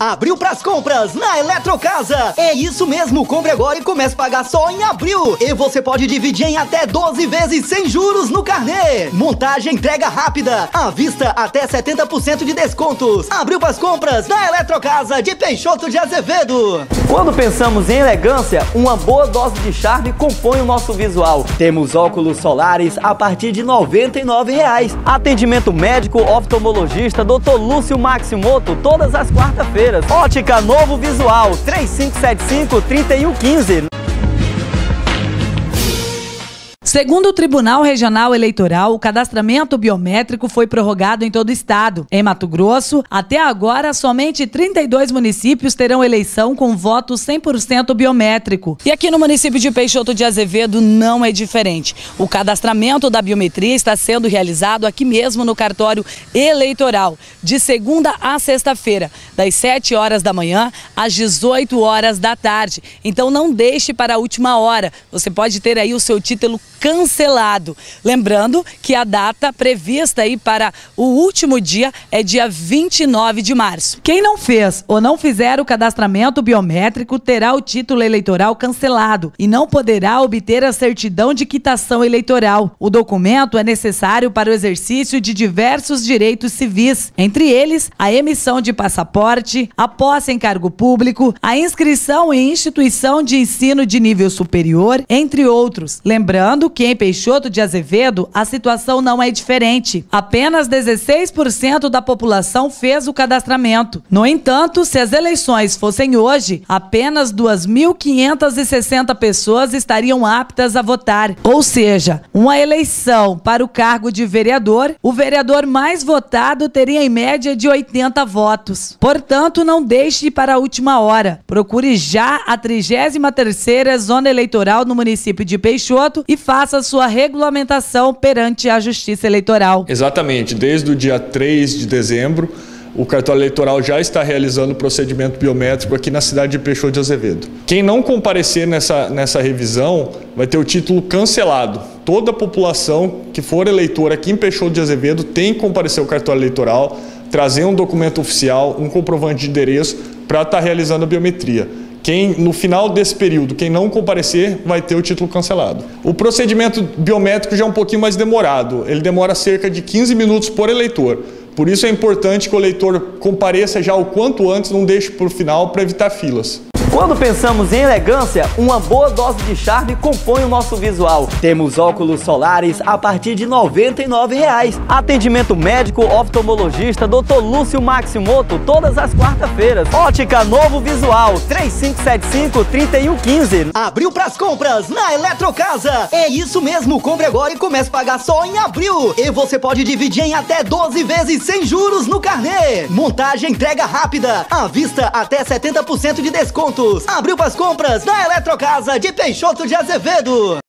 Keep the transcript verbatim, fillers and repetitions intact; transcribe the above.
Abril pras compras na Eletrocasa. É isso mesmo, compre agora e comece a pagar só em abril. E você pode dividir em até doze vezes sem juros no carnê. Montagem, entrega rápida, à vista até setenta por cento de descontos. Abril pras compras na Eletrocasa de Peixoto de Azevedo. Quando pensamos em elegância, uma boa dose de charme compõe o nosso visual. Temos óculos solares a partir de noventa e nove reais. Atendimento médico oftalmologista doutor Lúcio Maximoto todas as quarta-feiras. Ótica Novo Visual três cinco sete cinco, três um um cinco. Segundo o Tribunal Regional Eleitoral, o cadastramento biométrico foi prorrogado em todo o estado. Em Mato Grosso, até agora, somente trinta e dois municípios terão eleição com voto cem por cento biométrico. E aqui no município de Peixoto de Azevedo não é diferente. O cadastramento da biometria está sendo realizado aqui mesmo no cartório eleitoral, de segunda a sexta-feira, das sete horas da manhã às dezoito horas da tarde. Então não deixe para a última hora. Você pode ter aí o seu título cancelado. Lembrando que a data prevista aí para o último dia é dia vinte e nove de março. Quem não fez ou não fizer o cadastramento biométrico terá o título eleitoral cancelado e não poderá obter a certidão de quitação eleitoral. O documento é necessário para o exercício de diversos direitos civis, entre eles a emissão de passaporte, a posse em cargo público, a inscrição em instituição de ensino de nível superior, entre outros. Lembrando que em Peixoto de Azevedo a situação não é diferente. Apenas dezesseis por cento da população fez o cadastramento. No entanto, se as eleições fossem hoje, apenas duas mil quinhentas e sessenta pessoas estariam aptas a votar. Ou seja, uma eleição para o cargo de vereador, o vereador mais votado teria em média de oitenta votos. Portanto, não deixe para a última hora. Procure já a trigésima terceira Zona Eleitoral no município de Peixoto e faça faça sua regulamentação perante a Justiça Eleitoral. Exatamente, desde o dia três de dezembro, o cartório eleitoral já está realizando o procedimento biométrico aqui na cidade de Peixoto de Azevedo. Quem não comparecer nessa, nessa revisão vai ter o título cancelado. Toda a população que for eleitora aqui em Peixoto de Azevedo tem que comparecer ao cartório eleitoral, trazer um documento oficial, um comprovante de endereço para estar realizando a biometria. Quem, no final desse período, quem não comparecer, vai ter o título cancelado. O procedimento biométrico já é um pouquinho mais demorado. Ele demora cerca de quinze minutos por eleitor. Por isso é importante que o eleitor compareça já o quanto antes, não deixe para o final para evitar filas. Quando pensamos em elegância, uma boa dose de charme compõe o nosso visual. Temos óculos solares a partir de noventa e nove reais. Atendimento médico oftalmologista doutor Lúcio Maximoto todas as quarta-feiras. Ótica Novo Visual três cinco sete cinco, três um um cinco. Abril pras compras na Eletrocasa. É isso mesmo, compre agora e comece a pagar só em abril. E você pode dividir em até doze vezes sem juros no carnê. Montagem, entrega rápida, à vista até setenta por cento de desconto. Abril pras compras na Eletrocasa de Peixoto de Azevedo.